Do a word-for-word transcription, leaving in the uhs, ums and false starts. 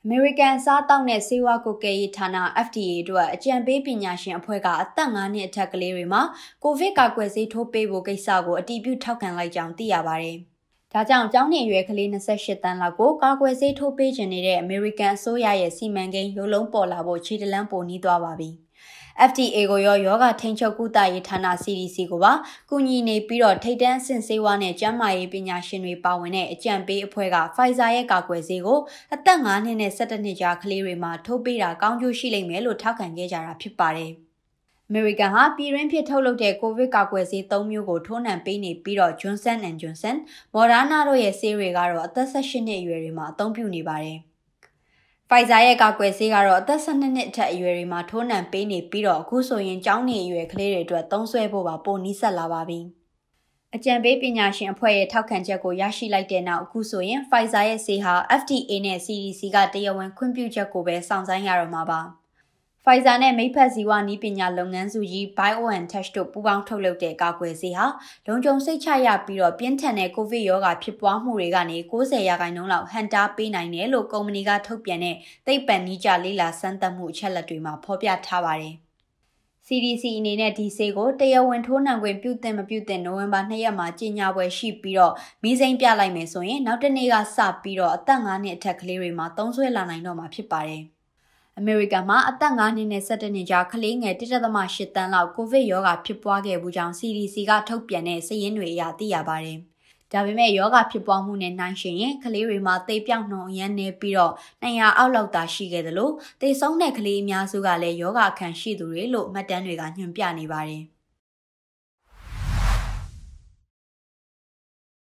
American စားတောက်နဲ့ဆေးဝါးကွပ်ကဲရေးဌာန F D A တို့အကြံပေးပညာရှင်အဖွဲ့ကအသက်၅နှစ်အထက်ကလေးတွေမှာကိုဗစ်ကာကွယ်ဆေးထိုးပေးဖို့ကိစ္စကိုအတည်ပြုထောက်ခံလိုက်ကြောင်းသိရပါတယ်။ဒါကြောင့်ကျောင်းနေအရွယ်ကလေး၂၈တန်းလောက်ကိုကာကွယ်ဆေးထိုးပေးခြင်းနေတဲ့ American အစိုးရရဲ့စီမံကိန်းရုပ်လုံးပေါ်လာဖို့ခြေတလန်းပိုနီးသွားပါပြီ။ F D A ကိုရောယောဂထိန်းချုပ်ကုသရေးဌာန C D C ကိုပါကူညီနေပြီးတော့ထိပ်တန်းအဆင့်ဆေးဝါးနဲ့ကျန်းမာရေးပညာရှင်တွေပါဝင်တဲ့အကြံပေးအဖွဲ့က Pfizer ရဲ့ကာကွယ်ဆေးကိုအသက်၅နှစ်နဲ့၁၁နှစ်ကြားကလေးတွေမှာထိုးပေးတာကောင်းကျိုးရှိလိမ့်မယ်လို့ထောက်ခံခဲ့ကြတာဖြစ်ပါတယ်။ American ဟာပြည်တွင်းဖြစ်ထုတ်လုပ်တဲ့ကိုဗစ်ကာကွယ်ဆေး၃မျိုးကိုထိုးနှံပေးနေပြီးတော့ Johnson and Johnson, Moderna တို့ရဲ့ဆေးတွေကတော့အသက်၁၈နှစ်အရွယ်တွေမှာအသုံးပြုနေပါတယ်။ Pfizer ရဲ့ကာကွယ်ဆေးကတော့အသက်၁၂နှစ်အထက်အရွယ်တွေမှာထိုးနှံပေးနေပြီးတော့အခုဆိုရင်ကျောင်းနေအရွယ်ကလေးတွေအတွက်သုံးစွဲဖို့ပါပိုနီးစပ်လာပါပြီ။အကြံပေးပညာရှင်အဖွဲ့ရဲ့ထောက်ခံချက်ကိုရရှိလိုက်တဲ့နောက်အခုဆိုရင် Pfizer ရဲ့ဆေးဟာ F D A နဲ့ C D C ကတရားဝင်ခွင့်ပြုချက်ကိုပဲစောင့်ဆိုင်းရတော့မှာပါ။ Pfizer နဲ့မိဖက်ဇီဝနည်းပညာလုပ်ငန်းစုကြီး BioNTech တို့ပူးပေါင်းထုတ်လုပ်တဲ့ကာကွယ်ဆေးဟာလုံခြုံစိတ်ချရပြီးတော့ပြင်းထန်တဲ့ကိုဗစ်ရောဂါဖြစ်ပွားမှုတွေကနေ၉၀ရာခိုင်နှုန်းလောက်ဟန်တားပေးနိုင်တယ်လို့ကုမ္ပဏီကထုတ်ပြန်တဲ့သိပ္ပံနည်းကျလေ့လာစမ်းသပ်မှုအချက်အလက်တွေမှာဖော်ပြထားပါတယ်။ C D C အနေနဲ့ဒီဆေးကိုတရားဝင်ထိုးနှံခွင့်ပြုသင့်မပြုသင့်နိုဝင်ဘာ၂ရက်မှာကြေညာပွဲရှိပြီးတော့မီးစိမ်းပြလိုက်မယ်ဆိုရင်နောက်တစ်နေ့ကစပြီးတော့အသက်၅နှစ်အထက်ကလေးတွေမှာသုံးစွဲလာနိုင်တော့မှာဖြစ်ပါတယ်။ American မှာအသက်၅နှစ်နဲ့၁၁နှစ်ကြားကလေးငယ်၁.၈တန်းလောက်ကိုဗစ်ရောဂါဖြစ်ပွားခဲ့မှုကြောင့် C D C ကထုတ်ပြန်တဲ့စာရင်းတွေအရသိရပါတယ်။ဒါပေမဲ့ရောဂါဖြစ်ပွားမှုနဲ့နှိုင်းယှဉ်ရင်ကလေးတွေမှာသေပြောက်နှုန်းအရန်နေပြီးတော့နှစ်ရာအောက်လောက်သာရှိခဲ့သလိုသေဆုံးတဲ့ကလေးအများစုကလည်းရောဂါခံရှိသူတွေလို့မှတ်တမ်းတွေကညွှန်ပြနေပါတယ်